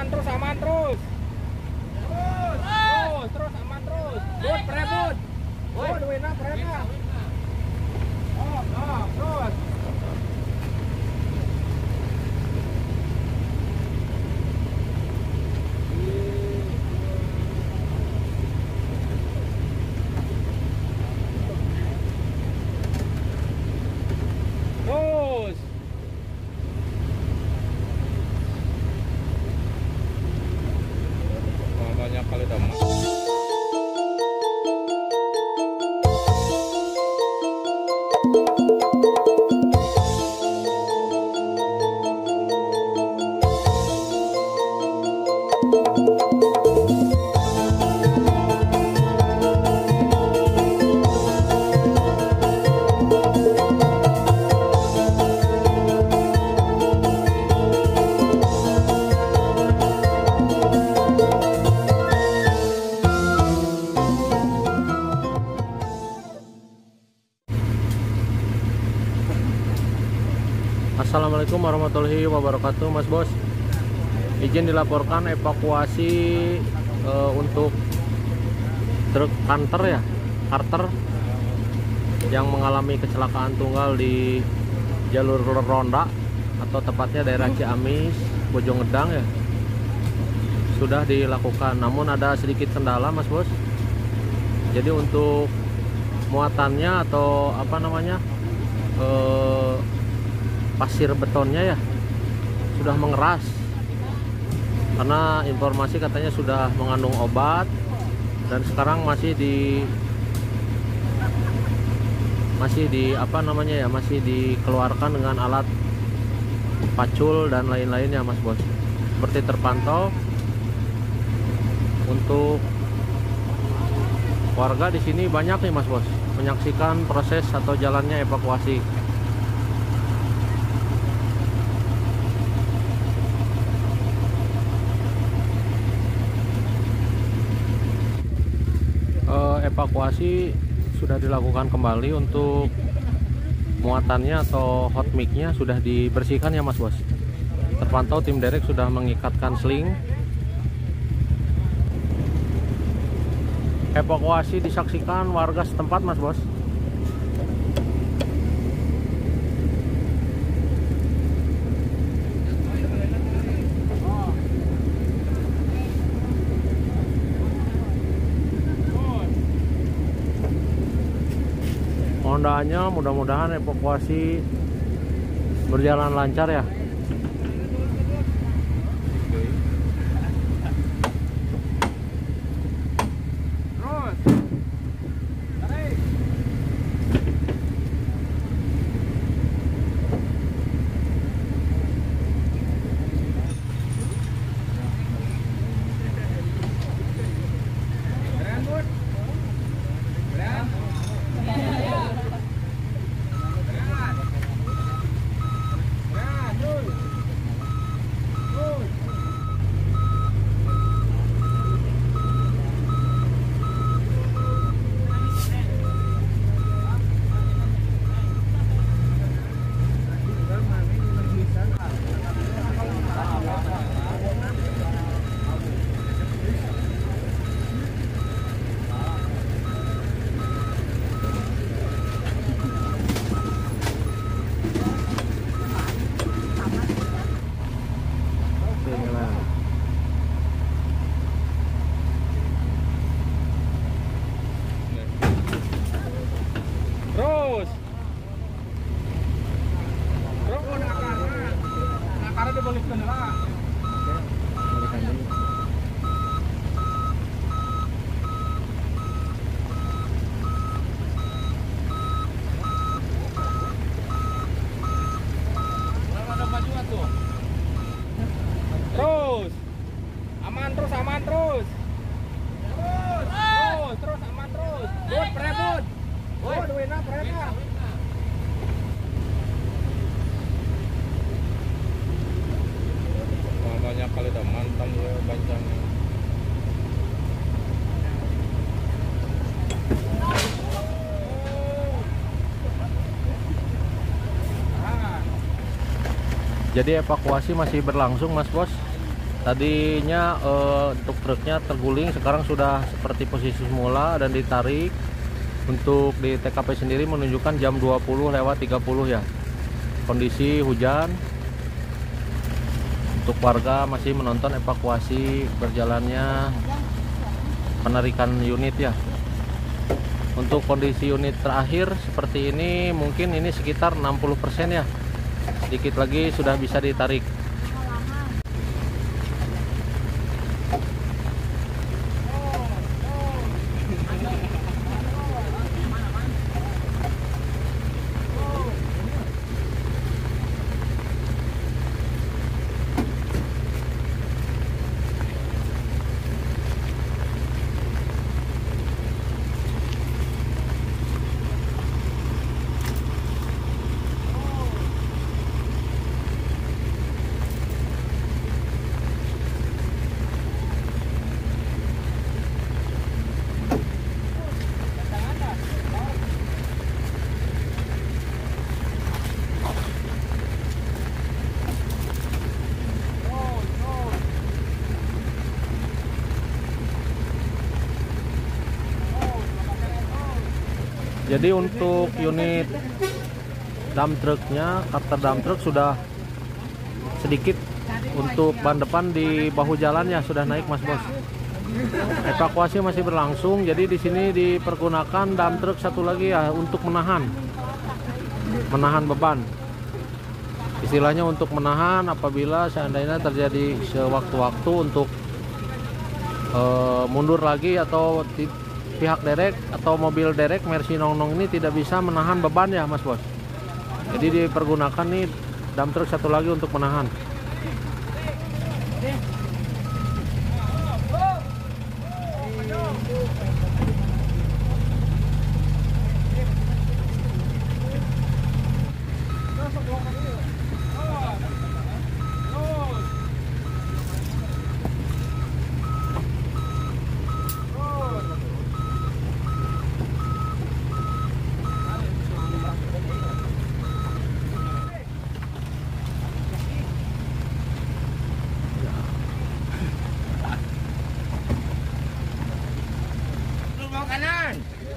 aman terus. Terus aman terus. Bud, prebut. Bud, wina prena. Terus. Banyak kali teman. Assalamualaikum warahmatullahi wabarakatuh, Mas Bos. Izin dilaporkan evakuasi untuk truk Canter Carter yang mengalami kecelakaan tunggal di jalur Ronda atau tepatnya daerah Ciamis, Bojonggedang ya. Sudah dilakukan, namun ada sedikit kendala, Mas Bos. Jadi untuk muatannya atau apa namanya pasir betonnya ya sudah mengeras, karena informasi katanya sudah mengandung obat dan sekarang masih dikeluarkan dengan alat pacul dan lain-lainnya, Mas Bos. Seperti terpantau untuk warga di sini banyak nih, Mas Bos, menyaksikan proses atau jalannya evakuasi. Evakuasi sudah dilakukan kembali. Untuk muatannya atau hot mic-nya sudah dibersihkan ya, Mas Bos. Terpantau tim derek sudah mengikatkan sling. Evakuasi disaksikan warga setempat, Mas Bos. Hondanya mudah-mudahan evakuasi berjalan lancar ya. Terus aman terus. Terus aman terus. Bud, prebut. Bud, wina prena. Banyak kali dah mantan ya bancang. Jadi evakuasi masih berlangsung, Mas Bos. Tadinya untuk truknya terguling, sekarang sudah seperti posisi semula dan ditarik. Untuk di TKP sendiri menunjukkan jam 20:30 ya. Kondisi hujan. Untuk warga masih menonton evakuasi berjalannya penarikan unit ya. Untuk kondisi unit terakhir seperti ini, mungkin ini sekitar 60% ya. Sedikit lagi sudah bisa ditarik. Jadi untuk unit dump truknya, Carter dump truk sudah sedikit untuk ban depan di bahu jalannya sudah naik Mas Bos. Evakuasi masih berlangsung, jadi di sini dipergunakan dump truk satu lagi ya untuk menahan beban. Istilahnya untuk menahan apabila seandainya terjadi sewaktu-waktu untuk mundur lagi atau pihak derek atau mobil derek Mercy Nongnong ini tidak bisa menahan beban ya Mas Bos. Jadi dipergunakan nih dump truk satu lagi untuk menahan. Kanan.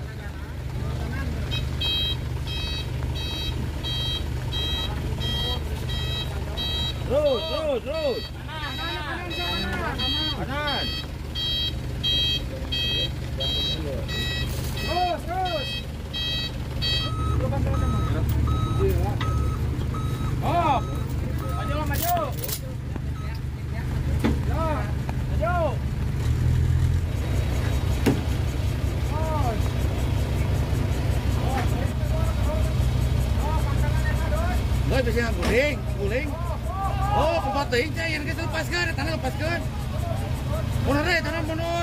Terus. Kanan. Terus. Oh. Maju. Maju. Nggak bisa guling. Oh, kebating cah yang kita lepaskan, tanah lepaskan. Mundur.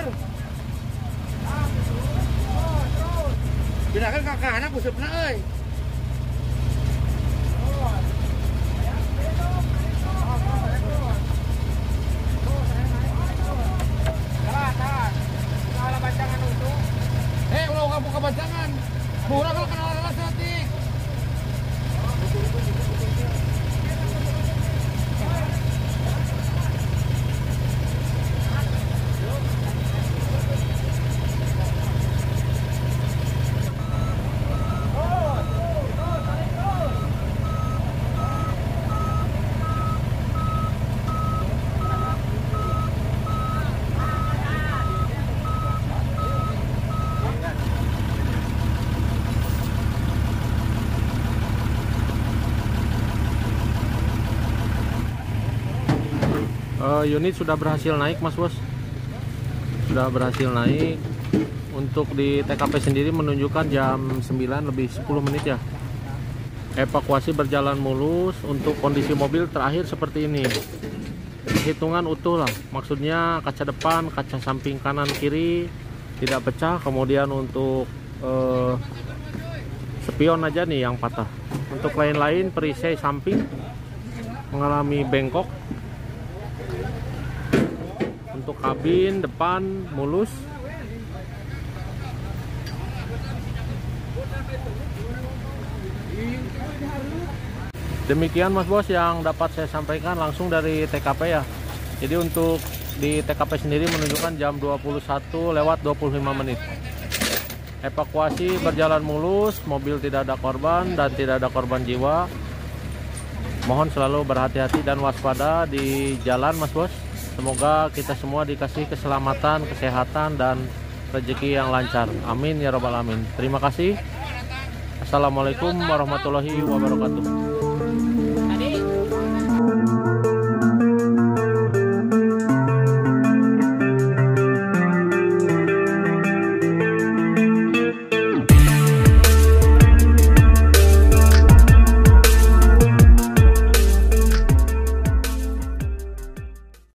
Pindahkan kakak anak busupna euy. Salah bancangan untuk. Ulah kamu kebancangan. Murah kalau kenal lalas nanti. Unit sudah berhasil naik Mas Bos. Sudah berhasil naik. Untuk di TKP sendiri menunjukkan jam 9:10 ya. Evakuasi berjalan mulus. Untuk kondisi mobil terakhir seperti ini. Hitungan utuh lah. Maksudnya kaca depan, kaca samping kanan kiri tidak pecah. Kemudian untuk spion aja nih yang patah. Untuk lain-lain perisai samping mengalami bengkok. Untuk kabin depan mulus. Demikian Mas Bos yang dapat saya sampaikan langsung dari TKP ya. Jadi untuk di TKP sendiri menunjukkan jam 21:25. Evakuasi berjalan mulus, mobil tidak ada korban dan tidak ada korban jiwa. Mohon selalu berhati-hati dan waspada di jalan, Mas Bos. Semoga kita semua dikasih keselamatan, kesehatan, dan rezeki yang lancar. Amin ya robbal alamin. Terima kasih. Assalamualaikum warahmatullahi wabarakatuh.